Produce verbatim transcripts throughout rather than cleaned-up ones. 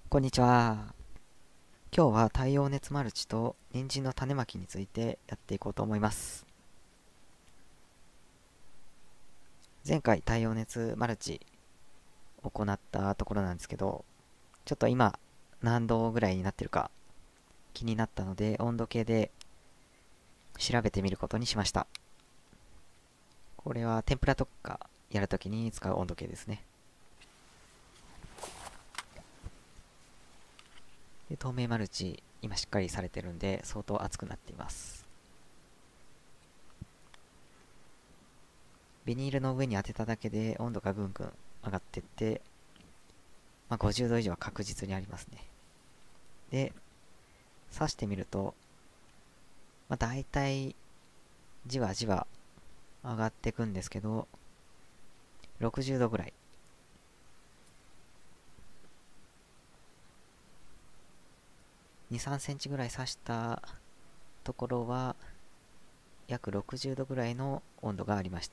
こんにちは。今日は太陽熱マルチと人参の種まきについてやっていこうと思います。前回太陽熱マルチ行ったところなんですけど、ちょっと今何度ぐらいになってるか気になったので温度計で調べてみることにしました。これは天ぷらとかやるときに使う温度計ですね。で透明マルチ今しっかりされてるんで相当熱くなっています。ビニールの上に当てただけで温度がぐんぐん上がってって、まあ、ごじゅうど以上は確実にありますね。で、刺してみると、まあ、大体じわじわ上がっていくんですけど、ろくじゅうどぐらい。に、さんセンチぐらい刺したところは、約ろくじゅうどぐらいの温度がありました。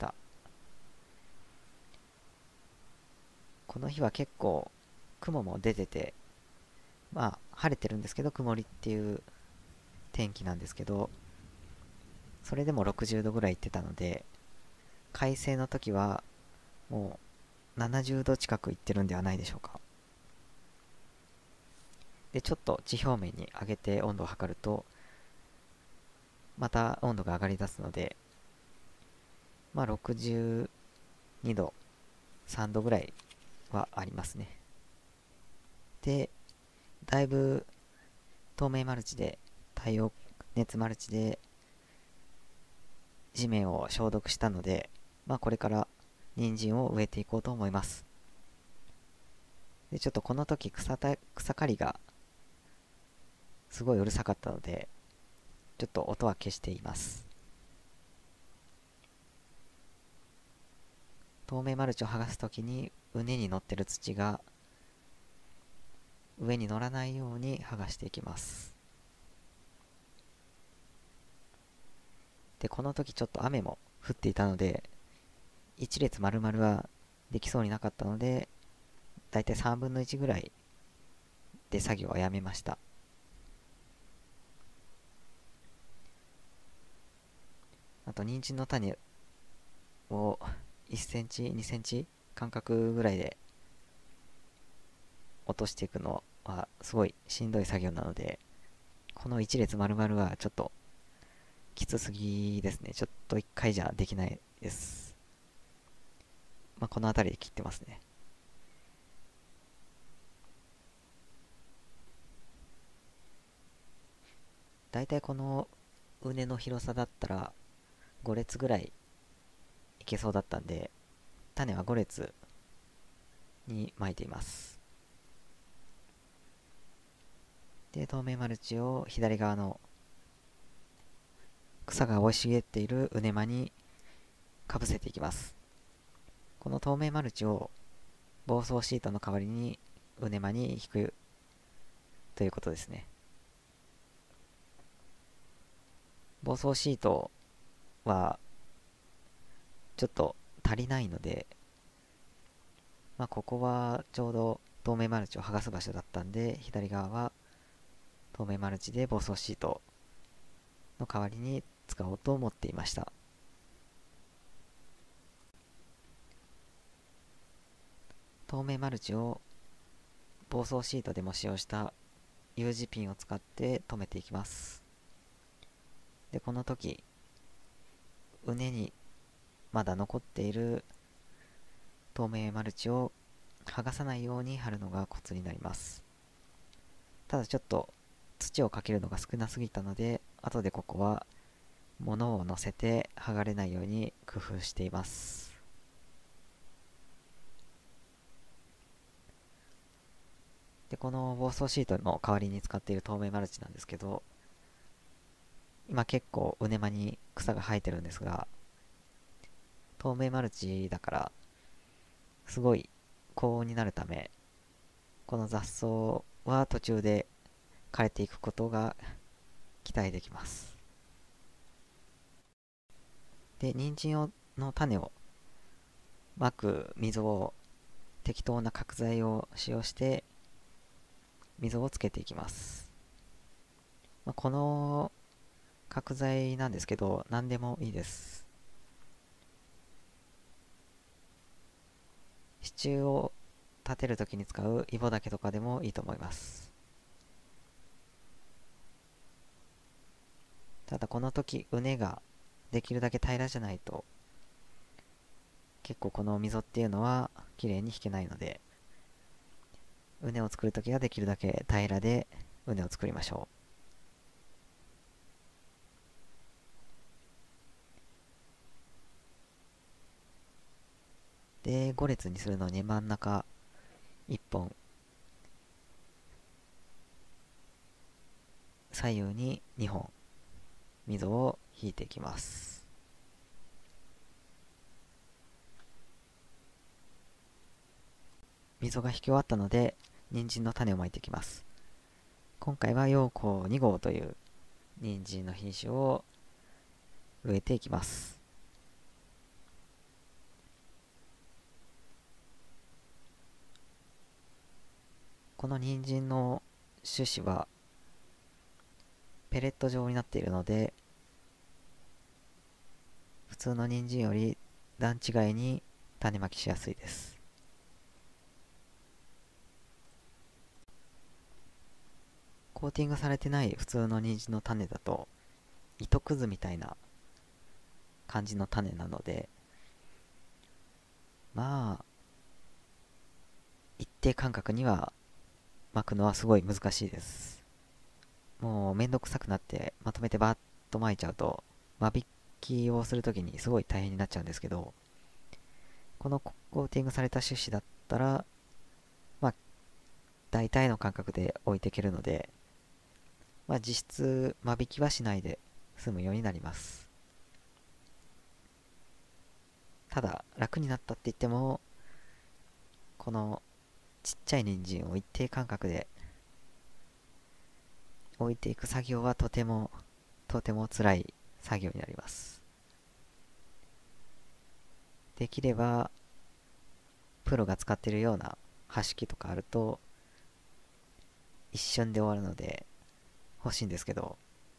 この日は結構雲も出てて、まあ晴れてるんですけど曇りっていう天気なんですけど、それでもろくじゅうどぐらいいってたので、快晴の時はもうななじゅうど近くいってるんではないでしょうか。で、ちょっと地表面に上げて温度を測ると、また温度が上がり出すので、まあろくじゅうにど、さんどぐらいはありますね。で、だいぶ透明マルチで、太陽熱マルチで地面を消毒したので、まあこれから人参を植えていこうと思います。で、ちょっとこの時草た草刈りがすごいうるさかったので、ちょっと音は消しています。透明マルチを剥がすときに畝に乗ってる土が上に乗らないように剥がしていきます。で、この時ちょっと雨も降っていたので、一列丸々はできそうになかったので、だいたいさんぶんのいちぐらいで作業はやめました。あと、人参の種をいっセンチ、にセンチ間隔ぐらいで落としていくのはすごいしんどい作業なので、この一列丸々はちょっときつすぎですね。ちょっと一回じゃできないです。まあ、この辺りで切ってますね。だいたいこの畝の広さだったらご列ぐらいいけそうだったんで、種はご列に巻いています。で、透明マルチを左側の草が生い茂っている畝間にかぶせていきます。この透明マルチを防草シートの代わりに畝間に引くということですね。防草シートはちょっと足りないので、まあ、ここはちょうど透明マルチを剥がす場所だったんで、左側は透明マルチで防草シートの代わりに使おうと思っていました。透明マルチを防草シートでも使用した U 字ピンを使って留めていきます。で、この時、畝にまだ残っている透明マルチを剥がさないように貼るのがコツになります。ただちょっと土をかけるのが少なすぎたので、後でここは物を乗せて剥がれないように工夫しています。で、この防草シートの代わりに使っている透明マルチなんですけど、今結構畝間に草が生えてるんですが、透明マルチだからすごい高温になるため、この雑草は途中で枯れていくことが期待できます。で、人参をの種をまく溝を適当な角材を使用して溝をつけていきます。まあ、この角材なんですけど、何でもいいです。支柱を立てるときに使うイボ竹とかでもいいと思います。ただこの時、畝ができるだけ平らじゃないと、結構この溝っていうのは綺麗に引けないので、畝を作るときはできるだけ平らで畝を作りましょう。で、ご列にするのに真ん中いっぽん、左右ににほん、溝を引いていきます。溝が引き終わったので、人参の種をまいていきます。今回は陽光に号という人参の品種を植えていきます。この人参の種子はペレット状になっているので、普通の人参より段違いに種まきしやすいです。コーティングされてない普通の人参の種だと糸くずみたいな感じの種なので、まあ一定間隔には巻くのはすごい難しいです。もうめんどくさくなってまとめてバーッと巻いちゃうと、間引きをするときにすごい大変になっちゃうんですけど、このコーティングされた種子だったら、まあ大体の間隔で置いていけるので、まあ実質間引きはしないで済むようになります。ただ楽になったって言っても、このちっちゃい人参を一定間隔で置いていく作業はとてもとても辛い作業になります。できればプロが使っているような箸器とかあると一瞬で終わるので欲しいんですけど、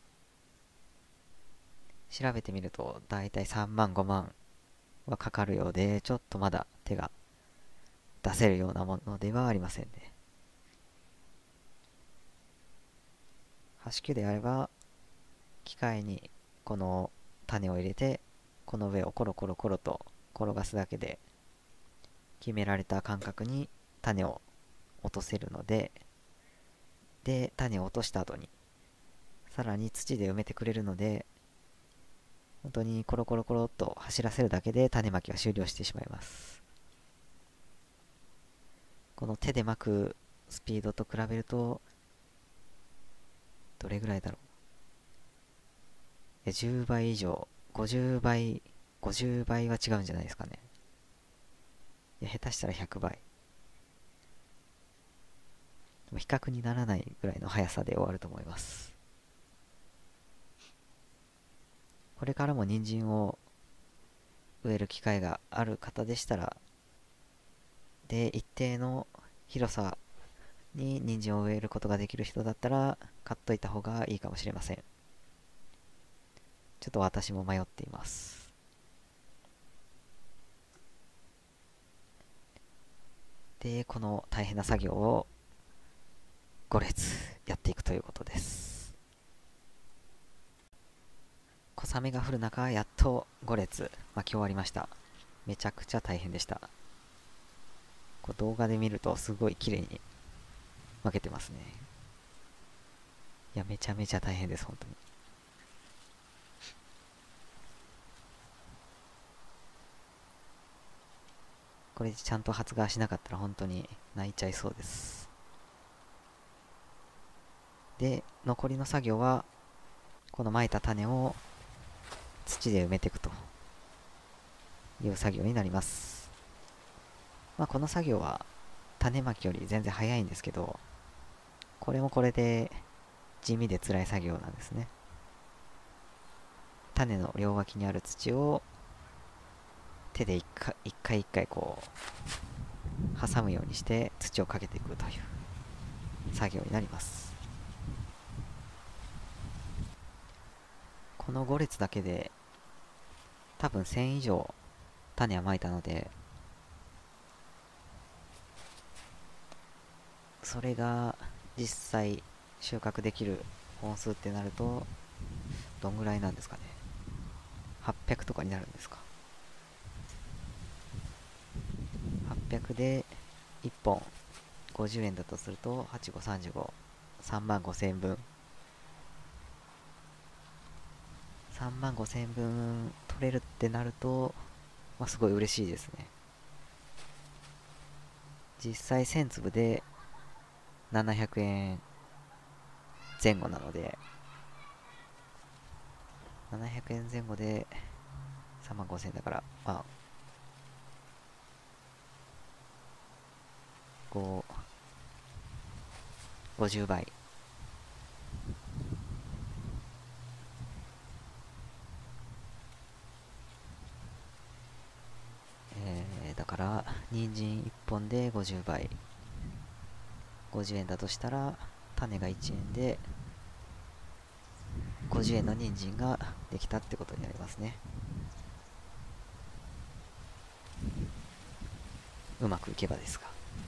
調べてみるとだいたいさんまんごまんはかかるようで、ちょっとまだ手が出せるようなものではありませんね。箸器であれば機械にこの種を入れて、この上をコロコロコロと転がすだけで決められた間隔に種を落とせるので、で種を落とした後にさらに土で埋めてくれるので、本当にコロコロコロっと走らせるだけで種まきは終了してしまいます。この手でまくスピードと比べるとどれぐらいだろう。じゅうばい以上、ごじゅうばい、ごじゅうばいは違うんじゃないですかね。いや、下手したらひゃくばい。比較にならないぐらいの速さで終わると思います。これからも人参を植える機会がある方でしたら、で、一定の広さに人参を植えることができる人だったら、買っといた方がいいかもしれません。ちょっと私も迷っています。で、この大変な作業をご列やっていくということです。小雨が降る中、やっとご列巻き終わりました。めちゃくちゃ大変でした。こう動画で見るとすごい綺麗に巻けてますね。いや、めちゃめちゃ大変です、本当に。これでちゃんと発芽しなかったら本当に泣いちゃいそうです。で、残りの作業はこのまいた種を土で埋めていくという作業になります。まあこの作業は種まきより全然早いんですけど、これもこれで地味で辛い作業なんですね。種の両脇にある土を手で一回一回一回こう挟むようにして土をかけていくという作業になります。このご列だけで多分せん以上種はまいたので、それが実際収穫できる本数ってなるとどんぐらいなんですかね。はっぴゃくとかになるんですか。はっぴゃくでいっぽんごじゅうえんだとするとはちごさんじゅうご、さんまんごせんぶん、さんまんごせんぶん取れるってなると、まあ、すごい嬉しいですね。実際せんつぶでななひゃくえんぜん後なので、ななひゃくえんぜん後でさんまんごせんだから、まあご、ごじゅうばい。えー、だから人参いっぽんでごじゅうばい、ごじゅうえんだとしたら種がいちえんでごじゅうえんの人参ができたってことになりますね。うまくいけばですが。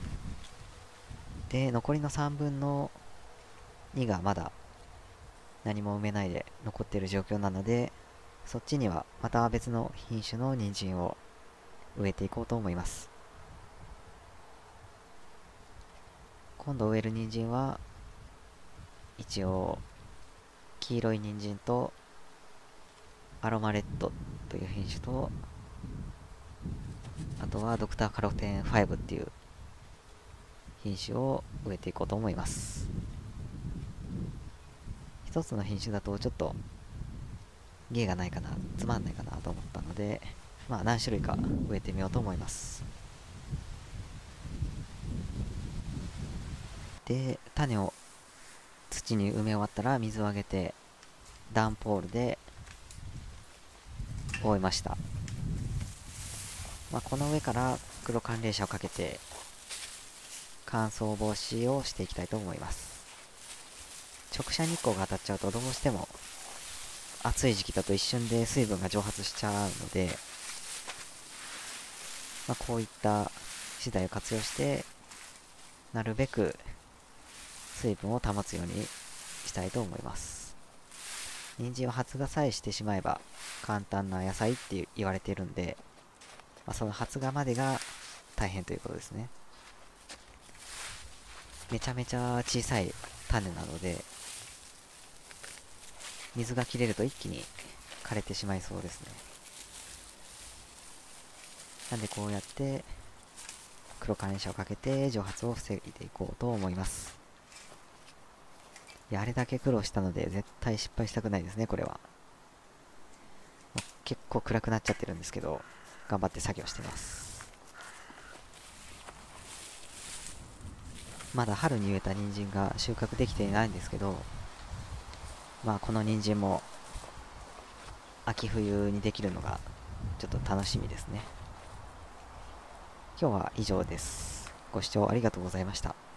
で、残りのさんぶんのにがまだ何も埋めないで残っている状況なので、そっちにはまた別の品種の人参を植えていこうと思います。今度植える人参は一応黄色い人参とアロマレッドという品種と、あとはドクターカロテンファイブっていう品種を植えていこうと思います。一つの品種だとちょっと芸がないかな、つまんないかなと思ったので、まあ何種類か植えてみようと思います。で、種を土に埋め終わったら水をあげて段ポールで覆いました。まあ、この上から黒寒冷車をかけて乾燥防止をしていきたいと思います。直射日光が当たっちゃうとどうしても暑い時期だと一瞬で水分が蒸発しちゃうので、まあ、こういった資材を活用してなるべく水分を保つようにしたいと思います。人参は発芽さえしてしまえば簡単な野菜って言われているんで、まあ、その発芽までが大変ということですね。めちゃめちゃ小さい種なので、水が切れると一気に枯れてしまいそうですね。なんでこうやって黒カレン車をかけて蒸発を防いでいこうと思います。いや、あれだけ苦労したので絶対失敗したくないですね、これは。結構暗くなっちゃってるんですけど、頑張って作業してます。まだ春に植えた人参が収穫できていないんですけど、まあこの人参も秋冬にできるのがちょっと楽しみですね。今日は以上です。ご視聴ありがとうございました。